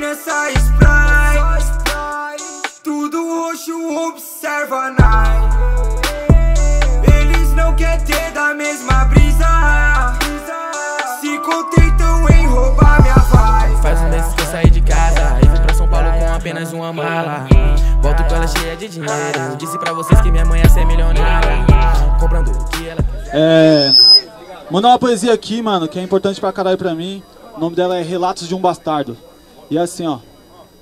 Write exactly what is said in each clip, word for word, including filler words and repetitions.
nessa Sprite. Tudo roxo, observa a night. Eles não querem ter da mesma brisa, se contentam em roubar minha vibe. Faz um desses que eu saí de casa e fui pra São Paulo com apenas uma mala. Volto com ela cheia de dinheiro. Eu disse pra vocês que minha mãe ia ser milionária, comprando o que ela quiser. É... Mandar uma poesia aqui, mano, que é importante pra caralho pra mim. O nome dela é Relatos de um Bastardo. E é assim, ó.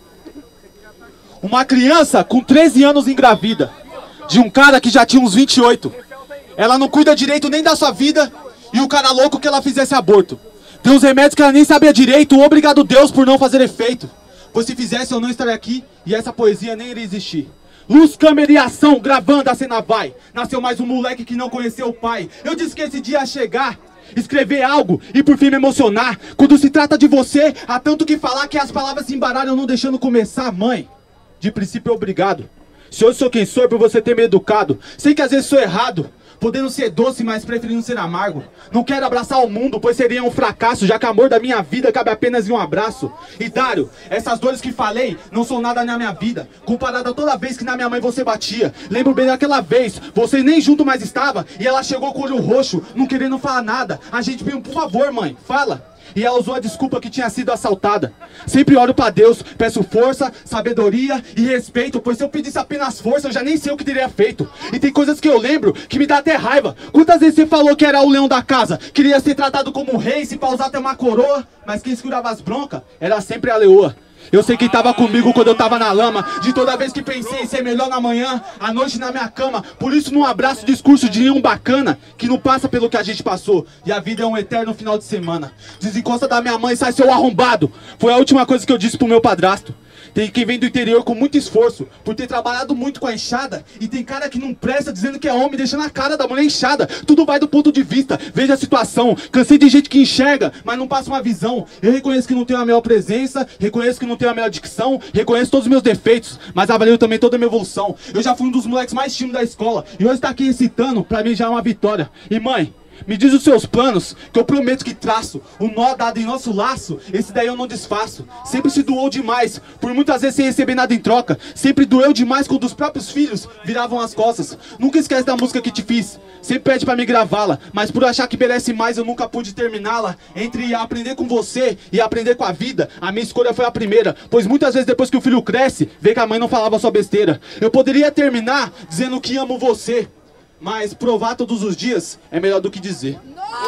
Uma criança com treze anos engravida de um cara que já tinha uns vinte e oito. Ela não cuida direito nem da sua vida e o cara louco que ela fizesse aborto. Tem uns remédios que ela nem sabia direito. Obrigado Deus por não fazer efeito, pois se fizesse eu não estaria aqui e essa poesia nem iria existir. Luz, câmera e ação, gravando a cena vai. Nasceu mais um moleque que não conheceu o pai. Eu disse que esse dia ia chegar, escrever algo e por fim me emocionar. Quando se trata de você, há tanto que falar que as palavras se embaralham não deixando começar. Mãe, de princípio obrigado. Se hoje sou quem sou é por você ter me educado. Sei que às vezes sou errado, podendo ser doce, mas preferindo ser amargo. Não quero abraçar o mundo, pois seria um fracasso, já que o amor da minha vida cabe apenas em um abraço. E Dário, essas dores que falei não são nada na minha vida, comparada a toda vez que na minha mãe você batia. Lembro bem daquela vez, você nem junto mais estava, e ela chegou com o olho roxo, não querendo falar nada. A gente pediu, por favor mãe, fala. E ela usou a desculpa que tinha sido assaltada. Sempre oro pra Deus, peço força, sabedoria e respeito, pois se eu pedisse apenas força, eu já nem sei o que teria feito. E tem coisas que eu lembro, que me dá até raiva. Quantas vezes você falou que era o leão da casa, queria ser tratado como um rei, se pausar até uma coroa, mas quem segurava as broncas era sempre a leoa. Eu sei quem tava comigo quando eu tava na lama, de toda vez que pensei em ser melhor na manhã, à noite na minha cama. Por isso não abraço discurso de nenhum bacana, que não passa pelo que a gente passou. E a vida é um eterno final de semana. Desencosta da minha mãe, sai seu arrombado. Foi a última coisa que eu disse pro meu padrasto. Tem quem vem do interior com muito esforço, por ter trabalhado muito com a enxada. E tem cara que não presta, dizendo que é homem, deixando a cara da mulher inchada. Tudo vai do ponto de vista, veja a situação. Cansei de gente que enxerga, mas não passa uma visão. Eu reconheço que não tenho a melhor presença, reconheço que não tenho a melhor dicção, reconheço todos os meus defeitos, mas avalio também toda a minha evolução. Eu já fui um dos moleques mais tímidos da escola, e hoje estar aqui recitando, pra mim já é uma vitória. E mãe, me diz os seus planos, que eu prometo que traço. O nó dado em nosso laço, esse daí eu não desfaço. Sempre se doou demais, por muitas vezes sem receber nada em troca. Sempre doeu demais quando os próprios filhos viravam as costas. Nunca esquece da música que te fiz, sempre pede pra me gravá-la, mas por achar que merece mais eu nunca pude terminá-la. Entre aprender com você e aprender com a vida, a minha escolha foi a primeira, pois muitas vezes depois que o filho cresce, vê que a mãe não falava só besteira. Eu poderia terminar dizendo que amo você, mas provar todos os dias é melhor do que dizer.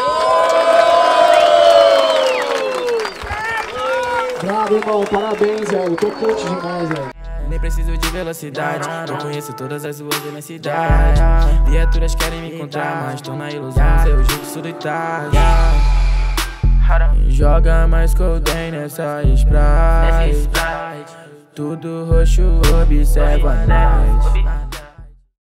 Bravo, irmão, parabéns, velho. Tô coach demais, velho. Nem preciso de velocidade, eu conheço todas as ruas da minha cidade. Viaturas querem me encontrar, mas tô na ilusão, seu jeito solitário. Joga mais coldem nessa Sprite. Tudo roxo, observa a night.